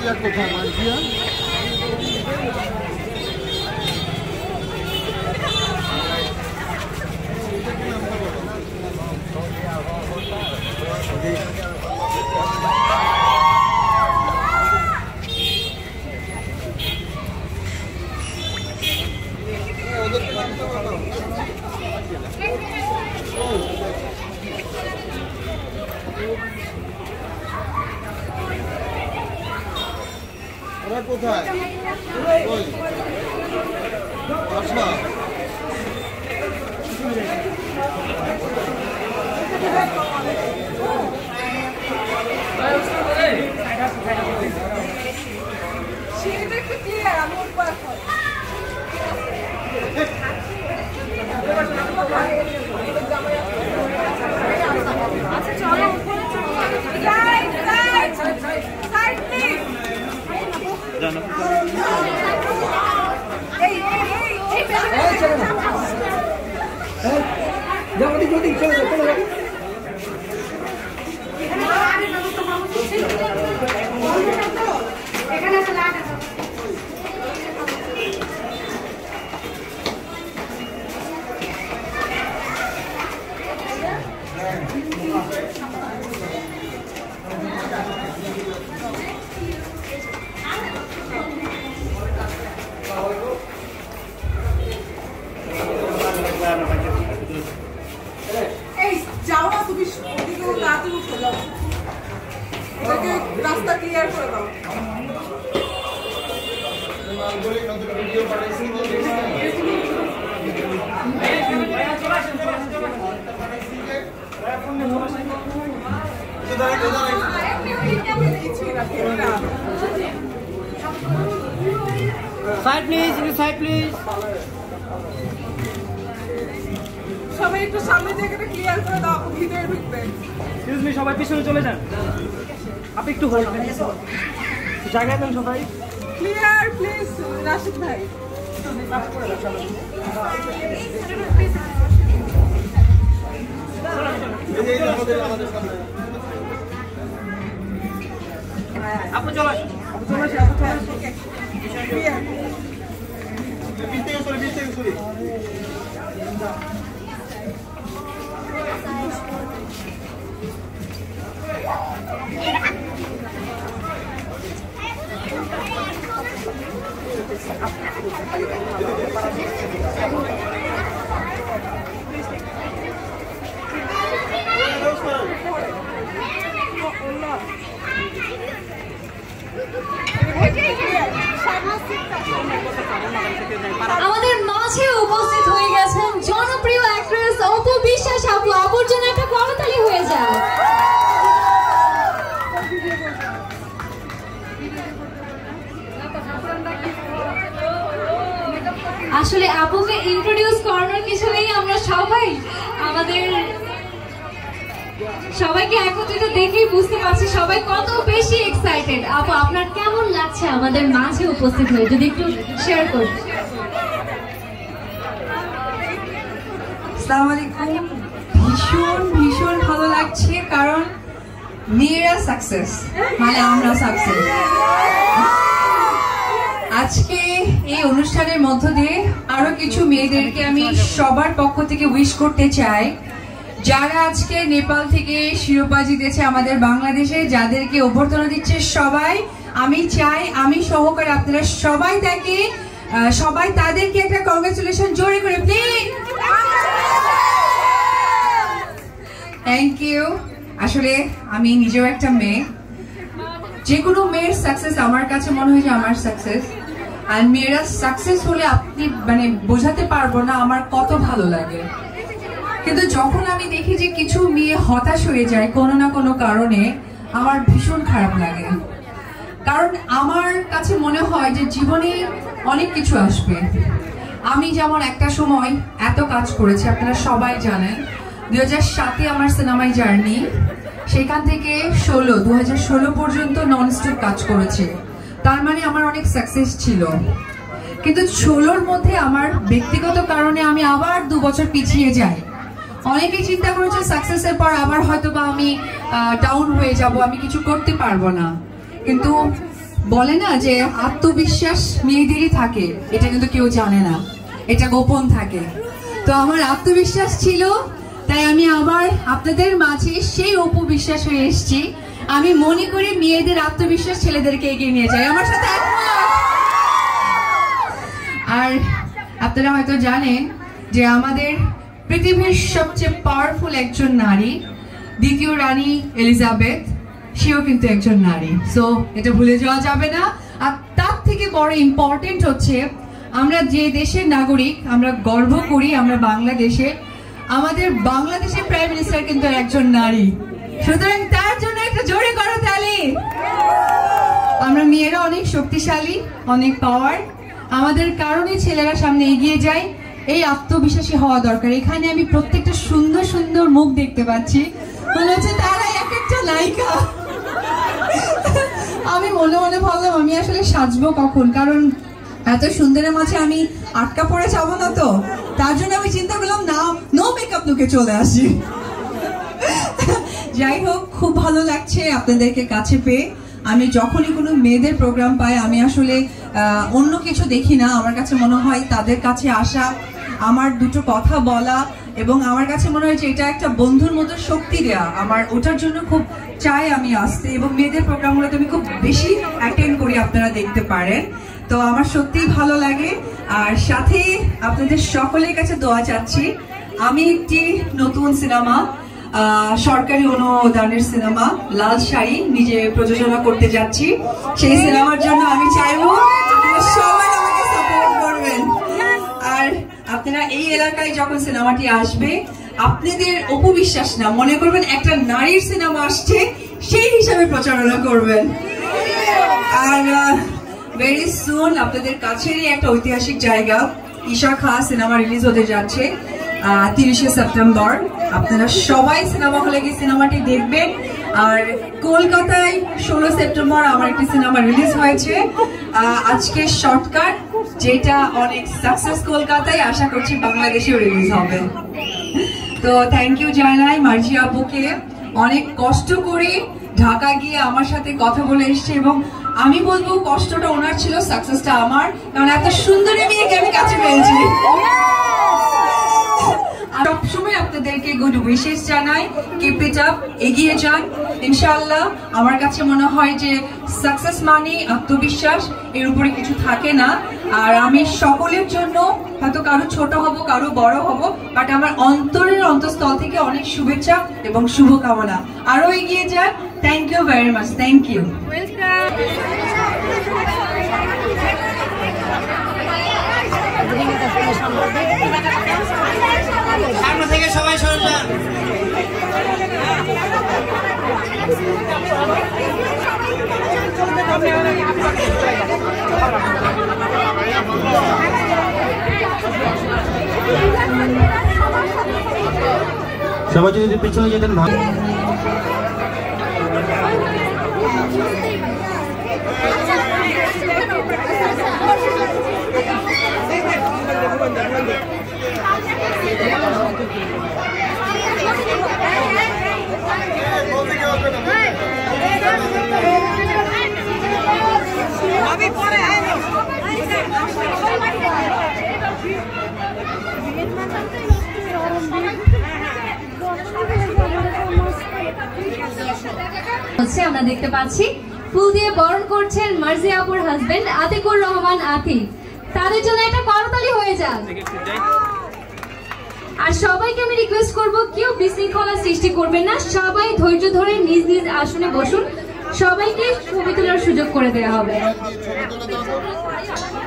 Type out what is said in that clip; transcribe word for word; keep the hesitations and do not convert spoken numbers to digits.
কোথায় মার্জিয়া? ওরা কোথায়? আচ্ছা রাস্তা ক্লিয়ার করে দাও। Side please, side please. সবাই একটু সামনে জায়গাটা ক্লিয়ার করে দাও, ভিতরে ঢুকবে। এক্সকিউজ মি, সবাই পিছনে চলে যান। আপনি একটু হোল্ড করুন, জায়গা দেন সবাই। ক্লিয়ার প্লিজ রাশিদ ভাই। আপু চলে আসুন, আপু চলে আসুন, আপু চলে আসুন। ক্লিয়ার। বিতে সরি বিতে সরি আমাদের মাঝে উপস্থিত হয়ে গেছেন জনপ্রিয় অ্যাক্ট্রেস অপু বিশ্বাস আপু। আপুর জন্য একটা করতালি হয়ে যায়। আসলে আপুকে ইন্ট্রোডিউস করানোর কিছু নেই, আমরা সবাই আমাদের সবাইকে একত্রিত দেখেই বুঝতে পারছি সবাই কত বেশি এক্সাইটেড। আপু আপনার কেমন লাগছে আমাদের মাঝে উপস্থিত হয়ে, যদি একটু শেয়ার করুন। আসসালামু আলাইকুম। ভীষণ ভীষণ ভালো লাগছে, কারণ মেয়েরা সাকসেস মানে আমরা সাকসেস। আজকে এই অনুষ্ঠানের মধ্য দিয়ে আরো কিছু মেয়েদেরকে আমি সবার পক্ষ থেকে উইশ করতে চাই, যারা আজকে নেপাল থেকে শিরোপা জিতেছে আমাদের বাংলাদেশে, যাদেরকে অভ্যর্থনা দিচ্ছে সবাই। আমি চাই আমি সহকারে আপনারা সবাই তাকে সবাই তাদেরকে একটা কংগ্রেচুলেশন জোরে করে প্লিজ। Thank you. আসলে আমি নিজেও একটা মেয়ে, যে কোনো মেয়ের সাকসেস আমার কাছে মনে হয় যে আমার সাকসেস। আর মেয়েরা সাকসেস হলে আপনি মানে বোঝাতে পারবো না আমার কত ভালো লাগে। কিন্তু যখন আমি দেখি যে কিছু মেয়ে হতাশ হয়ে যায় কোনো না কোনো কারণে, আমার ভীষণ খারাপ লাগে। কারণ আমার কাছে মনে হয় যে জীবনে অনেক কিছু আসবে। আমি যেমন একটা সময় এত কাজ করেছি, আপনারা সবাই জানেন, দুই হাজার সাতে আমার সিনেমায় জার্নি, সেখান থেকে ষোলো দু হাজার ষোলো পর্যন্ত নন স্টপ কাজ করেছি। তার মানে আমার অনেক সাকসেস ছিল। কিন্তু ষোলোর মধ্যে আমার ব্যক্তিগত কারণে আমি আবার দু বছর পিছিয়ে যাই। অনেকেই চিন্তা করেছে সাকসেসের পর আবার হয়তো বা আমি ডাউন হয়ে যাব, আমি কিছু করতে পারবো না। কিন্তু বলে না যে আত্মবিশ্বাস মেয়েদেরই থাকে, এটা কিন্তু কেউ জানে না, এটা গোপন থাকে। তো আমার আত্মবিশ্বাস ছিল, তাই আমি আবার আপনাদের মাঝে সেই অপু বিশ্বাস হয়ে এসেছি। আমি মনে করি মেয়েদের আত্মবিশ্বাস ছেলেদেরকে এগিয়ে নিয়ে যায়। আমার সাথে আর আপনারা হয়তো জানেন যে আমাদের পৃথিবীর সবচেয়ে পাওয়ারফুল একজন নারী, দ্বিতীয় রানী এলিজাবেথ, সেও কিন্তু একজন নারী। সো এটা ভুলে যাওয়া যাবে না। আর তার থেকে বড় ইম্পর্টেন্ট হচ্ছে আমরা যে দেশের নাগরিক, আমরা গর্ব করি আমরা বাংলাদেশে, আমাদের বাংলাদেশের প্রাইম মিনিস্টার কিন্তু একজন নারী। সুতরাং তার জন্য একটা জোরে করো তালি। আমরা মেয়েরা অনেক শক্তিশালী, অনেক পাওয়ার, আমাদের কারণে ছেলেরা সামনে এগিয়ে যায়। এই আত্মবিশ্বাসী হওয়া দরকার। এখানে আমি প্রত্যেকটা সুন্দর সুন্দর মুখ দেখতে পাচ্ছি, মনে হচ্ছে তারা এক একটা নায়িকা। আমি মনে মনে ভাবলাম আমি আসলে সাজবো কখন, কারণ এত সুন্দরের মাঝে আমি আটকা পড়ে যাবো না তো। তার জন্য আমি চিন্তা করলাম না, নো মেকআপ লুকে চলে আসি। যাই হোক, খুব ভালো লাগছে আপনাদেরকে কাছে পেয়ে। আমি যখনই কোনো মেয়েদের প্রোগ্রাম পাই আমি আসলে অন্য কিছু দেখি না। আমার কাছে মনে হয় তাদের কাছে আসা, আমার দুটো কথা বলা, এবং আমার কাছে মনে হয় যে এটা একটা বন্ধুর মতো শক্তি দেয়া, আমার ওটার জন্য খুব চাই আমি আসতে। এবং মেয়েদের প্রোগ্রামগুলোতে আমি খুব বেশি অ্যাটেন্ড করি, আপনারা দেখতে পারেন। তো আমার সত্যিই ভালো লাগে। আর সাথে আপনাদের সকলের কাছে দোয়া চাচ্ছি। আমি একটি নতুন সিনেমা, সরকারি অনুদানের সিনেমা লাল শাড়ি নিজে প্রযোজনা করতে যাচ্ছি। সেই সিনেমার জন্য আমি চাইবো আপনারা সবাই আমাকে সাপোর্ট করবেন। আর আপনারা এই এলাকায় যখন সিনেমাটি আসবে, আপনাদের অপবিশ্বাস না, মনে করবেন একটা নারীর সিনেমা আসছে, সেই হিসাবে প্রচারণা করবেন। আর ভেরি সুন আপনাদের কাছেরই একটা ঐতিহাসিক জায়গা ঈশা খাঁ সিনেমা রিলিজ হতে যাচ্ছে তিরিশে সেপ্টেম্বর। আপনারা সবাই সিনেমা হলে গিয়ে সিনেমাটি দেখবেন। আর কলকাতায় ষোলো সেপ্টেম্বর আমার একটি সিনেমা রিলিজ হয়েছে, আজকে শর্টকাট, যেটা অনেক সাকসেস কলকাতায়, আশা করছি বাংলাদেশেও রিলিজ হবে। তো থ্যাংক ইউ জানাই মার্জিয়া আপুকে, অনেক কষ্ট করে ঢাকা গিয়ে আমার সাথে কথা বলে এসছে, এবং আমি বলবো কষ্টটা ওনার ছিল, সাকসেসটা আমার, কারণ এত সুন্দরী মেয়েকে আমি কাছে পেয়েছি। সবসময় আপনাদেরকে গুড উইশেস জানাই, কিপ ইট আপ, এগিয়ে যান ইনশাআল্লাহ। আমার কাছে মনে হয় যে সাকসেস মানে আত্মবিশ্বাস, এর উপরে কিছু থাকে না। আর আমি সকলের জন্য হয়তো কারো ছোট হব, কারো বড় হব, বাট আমার অন্তরের অন্তঃস্থল থেকে অনেক শুভেচ্ছা এবং শুভকামনা। আরো এগিয়ে যান। Thank you very much. Thank you. সামনে থেকে সবাই সরে যান। সবাই যদি পিছনে যেতেন ভালো। আমরা দেখতে পাচ্ছি ফুল দিয়ে বরণ করছেন মার্জিয়া আপুর হাজবেন্ড আতিকুর রহমান আতিক। তাদের জন্য একটা করতালি হয়ে যাক। আর সবাইকে আমি রিকোয়েস্ট করব, কেউ বিশৃঙ্খলা সৃষ্টি করবেন না, সবাই ধৈর্য ধরে নিজ নিজ আসনে বসুন, সবাইকে ছবি তোলার সুযোগ করে দেওয়া হবে।